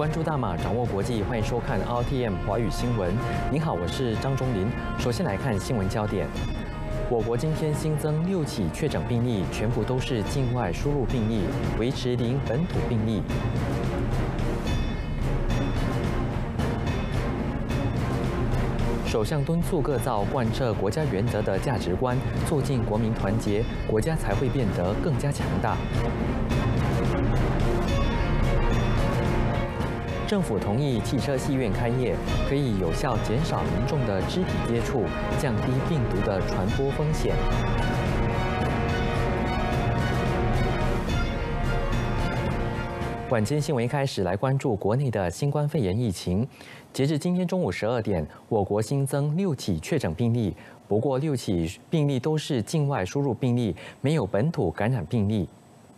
关注大马，掌握国际，欢迎收看 RTM 华语新闻。您好，我是张忠林。首先来看新闻焦点。我国今天新增6起确诊病例，全部都是境外输入病例，维持0本土病例。首相敦促各造贯彻国家原则的价值观，促进国民团结，国家才会变得更加强大。政府同意汽车戏院开业，可以有效减少民众的肢体接触，降低病毒的传播风险。晚间新闻一开始来关注国内的新冠肺炎疫情。截至今天中午12点，我国新增6起确诊病例，不过6起病例都是境外输入病例，没有本土感染病例。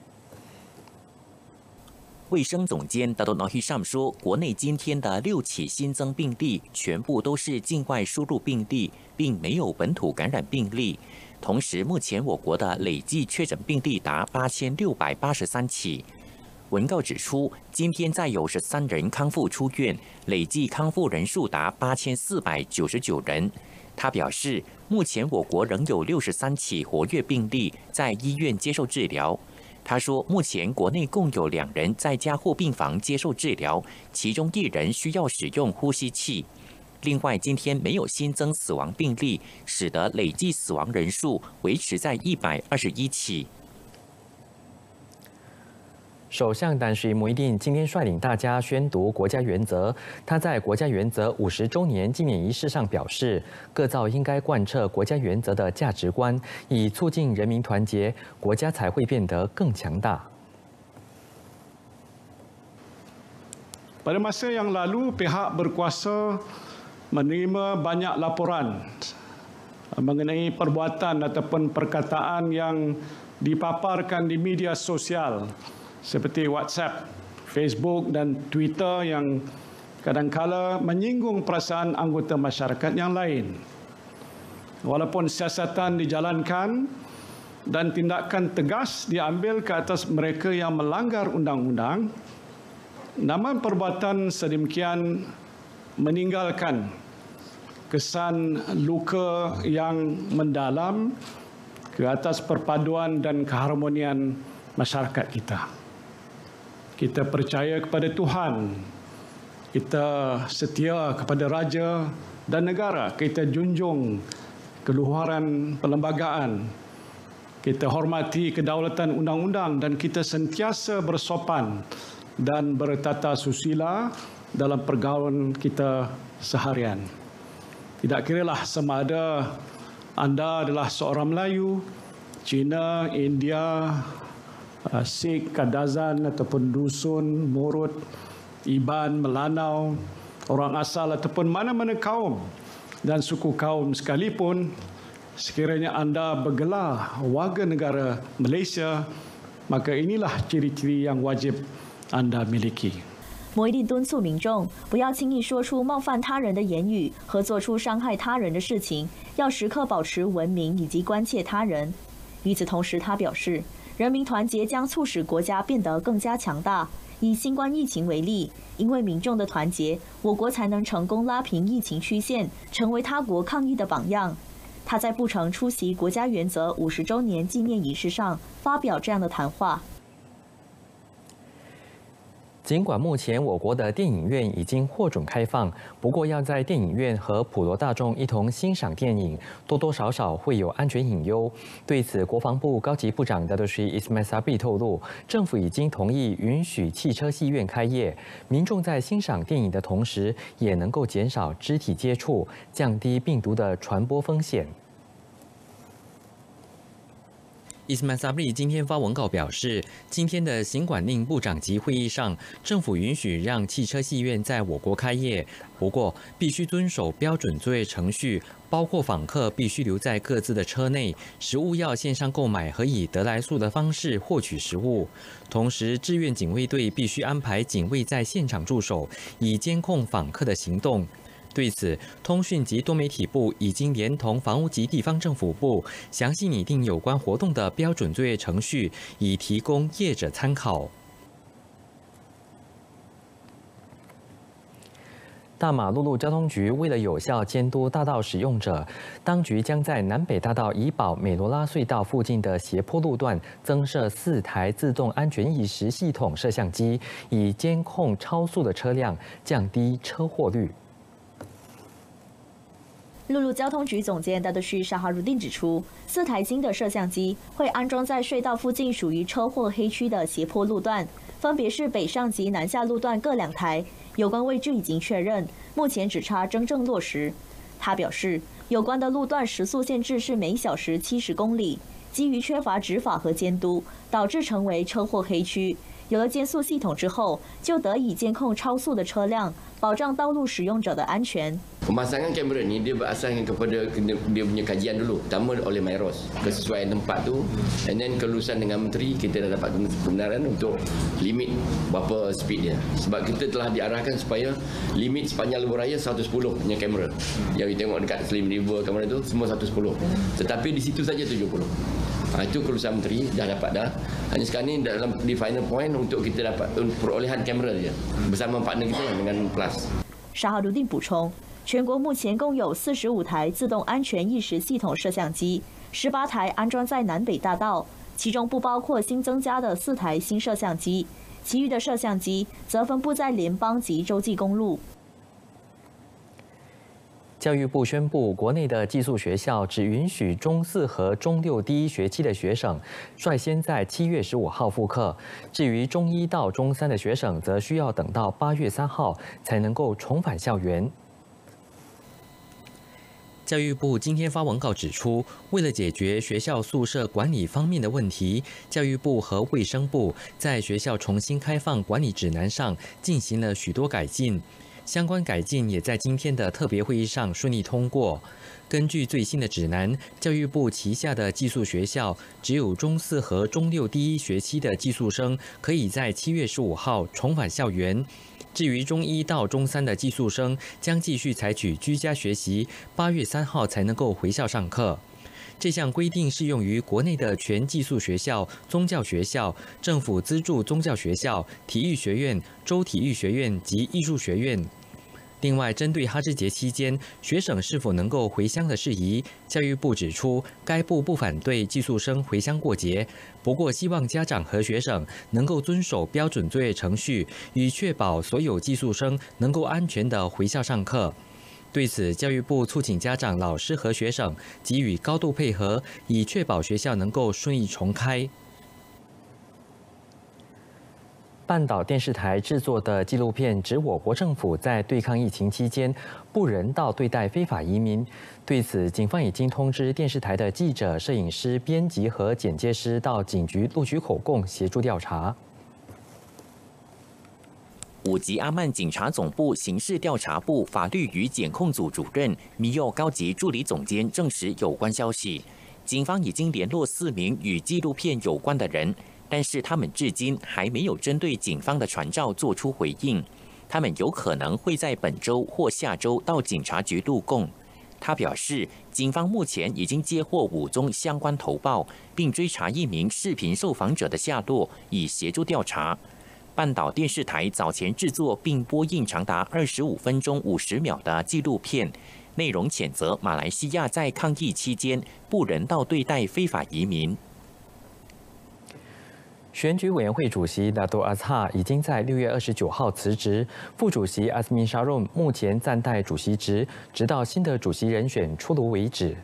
卫生总监达多诺希上说，国内今天的6起新增病例全部都是境外输入病例，并没有本土感染病例。同时，目前我国的累计确诊病例达8683起。文告指出，今天再有13人康复出院，累计康复人数达8499人。他表示，目前我国仍有63起活跃病例在医院接受治疗。他说，目前国内共有2人在加护病房接受治疗，其中1人需要使用呼吸器。另外，今天没有新增死亡病例，使得累计死亡人数维持在121起。 首相丹什姆伊丁今天率领大家宣读国家原则。他在国家原则50周年纪念仪式上表示，各造应该贯彻国家原则的价值观，以促进人民团结，国家才会变得更强大。 Pada masa yang lalu, pihak berkuasa menerima banyak laporan mengenai perbuatan ataupun perkataan yang dipaparkan di media sosial seperti WhatsApp, Facebook dan Twitter yang kadang-kala menyinggung perasaan anggota masyarakat yang lain. Walaupun siasatan dijalankan dan tindakan tegas diambil ke atas mereka yang melanggar undang-undang, namun perbuatan sedemikian meninggalkan kesan luka yang mendalam ke atas perpaduan dan keharmonian masyarakat kita. Kita percaya kepada Tuhan, kita setia kepada Raja dan negara, kita junjung keluhuran perlembagaan, kita hormati kedaulatan undang-undang dan kita sentiasa bersopan dan bertata susila dalam pergaulan kita seharian. Tidak kiralah sama ada anda adalah seorang Melayu, Cina, India, Sikh, Kadazan ataupun Dusun, Murut, Iban, Melanau, orang asal ataupun mana-mana kaum dan suku kaum sekalipun, sekiranya anda bergelar warga negara Malaysia, maka inilah ciri-ciri yang wajib anda miliki。 摩伊蒂敦促民众不要轻易说出冒犯他人的言语和做出伤害他人的事情，要时刻保持文明以及关切他人。与此同时，他表示，人民团结将促使国家变得更加强大。以新冠疫情为例，因为民众的团结，我国才能成功拉平疫情曲线，成为他国抗疫的榜样。他在布城出席国家原则50周年纪念仪式上发表这样的谈话。 尽管目前我国的电影院已经获准开放，不过要在电影院和普罗大众一同欣赏电影，多多少少会有安全隐忧。对此，国防部高级部长达多什伊斯迈萨比透露，政府已经同意允许汽车戏院开业，民众在欣赏电影的同时，也能够减少肢体接触，降低病毒的传播风险。伊斯曼萨布里今天发文稿表示，今天的行管令部长级会议上，政府允许让汽车戏院在我国开业，不过必须遵守标准作业程序，包括访客必须留在各自的车内，食物要线上购买和以得来速的方式获取食物。同时，志愿警卫队必须安排警卫在现场驻守，以监控访客的行动。对此，通讯及多媒体部已经连同房屋及地方政府部详细拟定有关活动的标准作业程序，以提供业者参考。 大马陆路交通局为了有效监督大道使用者，当局将在南北大道怡保美罗拉隧道附近的斜坡路段增设4台自动安全意识系统摄像机，以监控超速的车辆，降低车祸率。 陆路交通局总监达德须沙哈鲁丁指出，4台新的摄像机会安装在隧道附近属于车祸黑区的斜坡路段，分别是北上及南下路段各2台。有关位置已经确认，目前只差真正落实。他表示，有关的路段时速限制是每小时70公里，基于缺乏执法和监督，导致成为车祸黑区。有了监速系统之后，就得以监控超速的车辆，保障道路使用者的安全。 Pemasangan kamera ni dia berasaskan kepada dia punya kajian dulu. Pertama oleh Myros, kesesuaian tempat tu, and then kelulusan dengan menteri kita dah dapat kebenaran untuk limit berapa speed dia. Sebab kita telah diarahkan supaya limit sepanjang lebuh raya 110 punya kamera. Yang kita tengok dekat Slim River kamera tu semua 110. Tetapi di situ saja 70. Itu kelulusan menteri dah dapat dah. Hanya sekarang ni di final point untuk kita dapat perolehan kamera dia bersama partner kita dengan Plus. 沙哈鲁丁补充。 全国目前共有45台自动安全意识系统摄像机，18台安装在南北大道，其中不包括新增加的4台新摄像机，其余的摄像机则分布在联邦及洲际公路。 教育部宣布，国内的寄宿学校只允许中4和中6第1学期的学生率先在7月15号复课，至于中1到中3的学生，则需要等到8月3号才能够重返校园。 教育部今天发文稿指出，为了解决学校宿舍管理方面的问题，教育部和卫生部在学校重新开放管理指南上进行了许多改进，相关改进也在今天的特别会议上顺利通过。根据最新的指南，教育部旗下的寄宿学校只有中4和中6第1学期的寄宿生可以在7月15号重返校园。 至于中1到中3的寄宿生，将继续采取居家学习，8月3号才能够回校上课。这项规定适用于国内的全寄宿学校、宗教学校、政府资助宗教学校、体育学院、州体育学院及艺术学院。 另外，针对哈芝节期间学生是否能够回乡的事宜，教育部指出，该部不反对寄宿生回乡过节，不过希望家长和学生能够遵守标准作业程序，以确保所有寄宿生能够安全地回校上课。对此，教育部促请家长、老师和学生给予高度配合，以确保学校能够顺利重开。 半岛电视台制作的纪录片指我国政府在对抗疫情期间不人道对待非法移民。对此，警方已经通知电视台的记者、摄影师、编辑和剪接师到警局录取口供，协助调查。 5级阿曼警察总部刑事调查部法律与检控组主任米佑高级助理总监证实有关消息。警方已经联络4名与纪录片有关的人。 但是他们至今还没有针对警方的传召做出回应，他们有可能会在本周或下周到警察局录供。他表示，警方目前已经接获5宗相关投报，并追查1名视频受访者的下落，以协助调查。半岛电视台早前制作并播映长达25分钟50秒的纪录片，内容谴责马来西亚在抗疫期间不人道对待非法移民。 选举委员会主席纳多阿萨已经在6月29号辞职，副主席阿斯米沙润目前暂代主席职，直到新的主席人选出炉为止。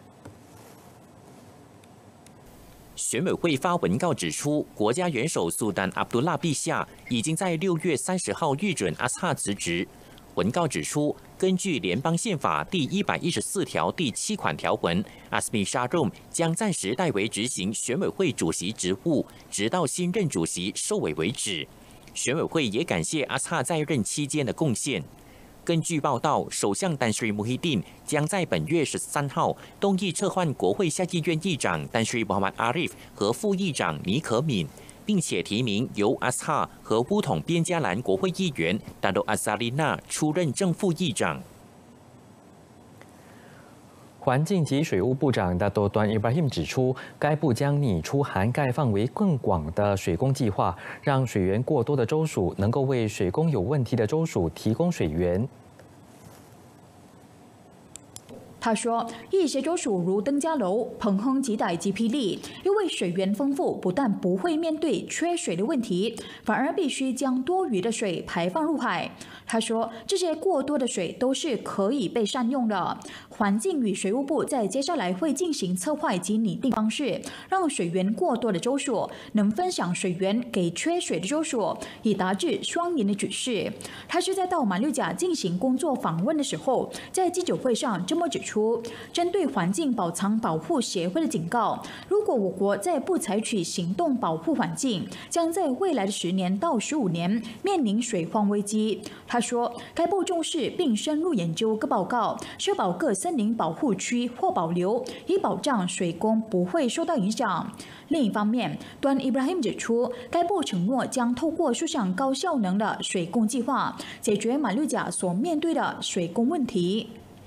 选委会发文告指出，国家元首苏丹阿卜杜拉陛下已经在6月30号预准阿萨辞职。文告指出，根据联邦宪法第114条第7款条文，阿斯米沙润将暂时代为执行选委会主席职务，直到新任主席受委为止。选委会也感谢阿萨在任期间的贡献。根据报道，首相丹斯里穆希丁将在本月13号动议撤换国会下议院议长丹斯里穆罕默德阿里夫和副议长尼可敏。 并且提名由阿斯哈和乌统边加兰国会议员达多阿萨利纳出任正副议长。 环境及水务部长达多端伊布拉辛指出，该部将拟出涵盖范围更广的水供计划，让水源过多的州属能够为水供有问题的州属提供水源。 他说，一些州属如登嘉楼、彭亨及逮及霹雳，因为水源丰富，不但不会面对缺水的问题，反而必须将多余的水排放入海。他说，这些过多的水都是可以被善用的。环境与水务部在接下来会进行策划及拟定方式，让水源过多的州属能分享水源给缺水的州属，以达至双赢的局势。他是在到马六甲进行工作访问的时候，在记者会上这么指出，针对环境保藏保护协会的警告，如果我国再不采取行动保护环境，将在未来的10年到15年面临水荒危机。他说，该部重视并深入研究各报告，确保各森林保护区或保留，以保障水供不会受到影响。另一方面，端伊布拉欣指出，该部承诺将透过数项高效能的水供计划，解决马六甲所面对的水供问题。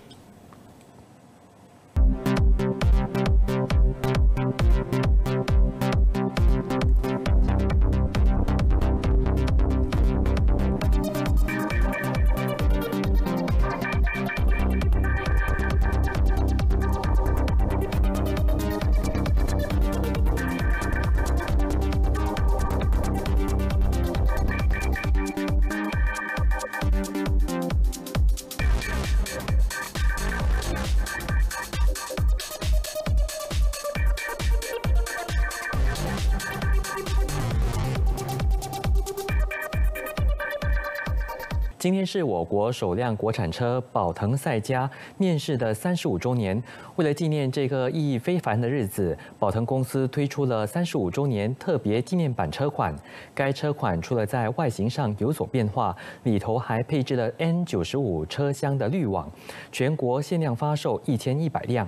今天是我国首辆国产车宝腾赛嘉面世的35周年。为了纪念这个意义非凡的日子，宝腾公司推出了35周年特别纪念版车款。该车款除了在外形上有所变化，里头还配置了 N95 车厢的滤网，全国限量发售1100辆。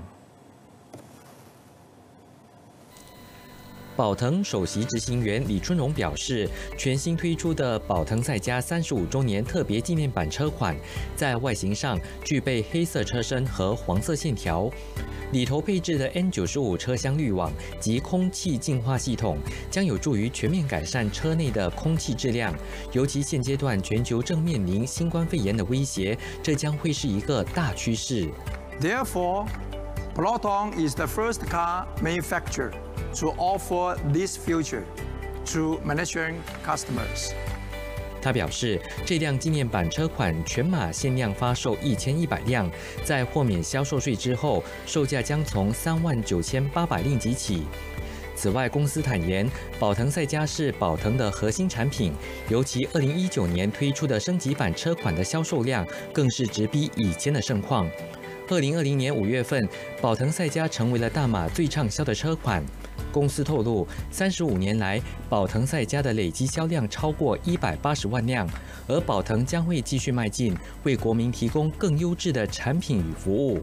宝腾首席执行员李春荣表示，全新推出的宝腾赛嘉35周年特别纪念版车款，在外形上具备黑色车身和黄色线条，里头配置的 N95 车厢滤网及空气净化系统，将有助于全面改善车内的空气质量。尤其现阶段全球正面临新冠肺炎的威胁，这将会是一个大趋势。 Therefore, Polotong is the first car manufacturer to offer this feature to manufacturing customers. 他表示，这辆纪念版车款全马限量发售1100辆，在豁免销售税之后，售价将从39800令吉起。此外，公司坦言，宝腾赛嘉是宝腾的核心产品，尤其2019年推出的升级版车款的销售量更是直逼以前的盛况。2020年5月份，宝腾赛嘉成为了大马最畅销的车款。公司透露，35年来，宝腾赛嘉的累计销量超过180万辆，而宝腾将会继续迈进，为国民提供更优质的产品与服务。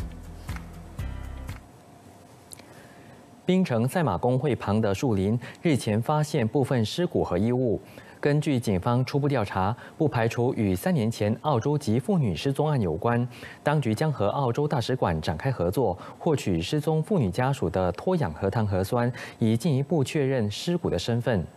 槟城赛马公会旁的树林日前发现部分尸骨和衣物。根据警方初步调查，不排除与3年前澳洲籍妇女失踪案有关。当局将和澳洲大使馆展开合作，获取失踪妇女家属的脱氧核糖核酸，以进一步确认尸骨的身份。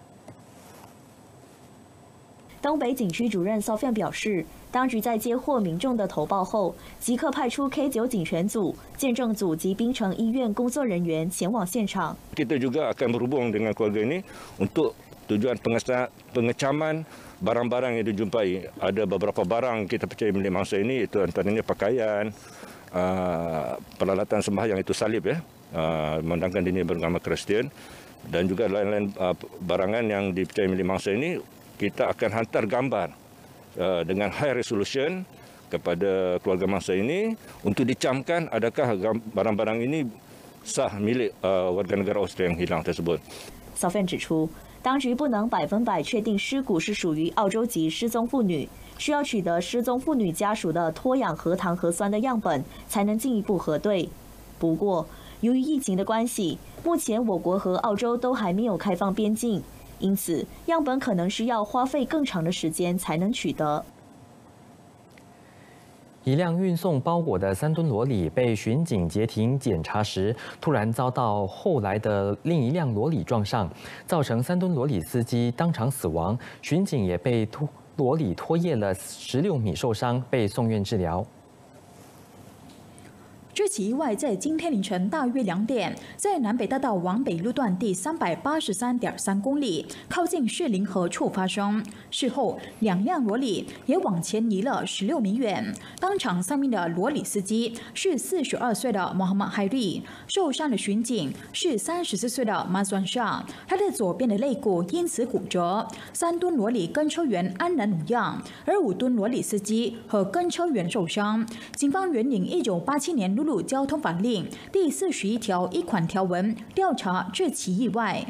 东北警区主任邵范表示，当局在接获民众的投报后，即刻派出 K9 警权组、见证组及槟城医院工作人员前往现场。 Kita juga akan berhubung dengan keluarga ini untuk tujuan pengecaman barang-barang yang dijumpai. Ada beberapa barang kita percaya milik mangsa ini, itu antaranya pakaian, peralatan sembahyang itu salib ya, memandangkan dini beragama Kristian, dan juga lain-lain barangan yang dipercaya milik mangsa ini, kita akan hantar gambar dengan high resolution kepada keluarga mangsa ini untuk dicamkan adakah barang-barang ini sah milik warga negara Austria yang hilang tersebut. 邵范指出，当局不能100%确定尸骨是属于澳洲籍失踪妇女，需要取得失踪妇女家属的脱氧核糖核酸的样本，才能进一步核对。不过，由于疫情的关系，目前我国和澳洲都还没有开放边境，因此样本可能需要花费更长的时间才能取得。 一辆运送包裹的3吨骡骡被巡警截停检查时，突然遭到后来的另一辆骡骡撞上，造成3吨骡骡司机当场死亡，巡警也被骡骡拖曳了16米受伤，被送院治疗。 这起意外在今天凌晨大约2点，在南北大道往北路段第383.3公里，靠近士林河处发生。事后，2辆罗里也往前移了16米远。当场丧命的罗里司机是42岁的穆罕默海瑞，受伤的巡警是34岁的马算沙，他的左边的肋骨因此骨折。3吨罗里跟车员安然无恙，而5吨罗里司机和跟车员受伤。警方援引1987年陆路交通法令第41条1款条文调查这起意外。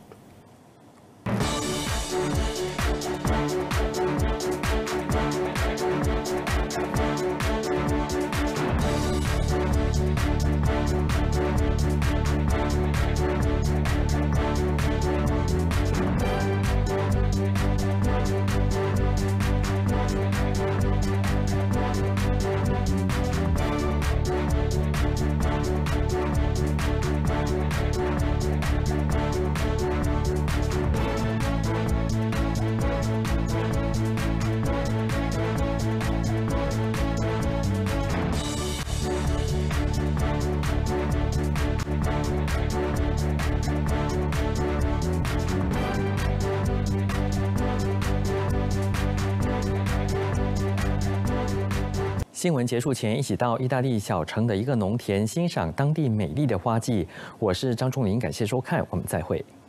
新闻结束前，一起到意大利小城的一个农田欣赏当地美丽的花季。我是张仲林，感谢收看，我们再会。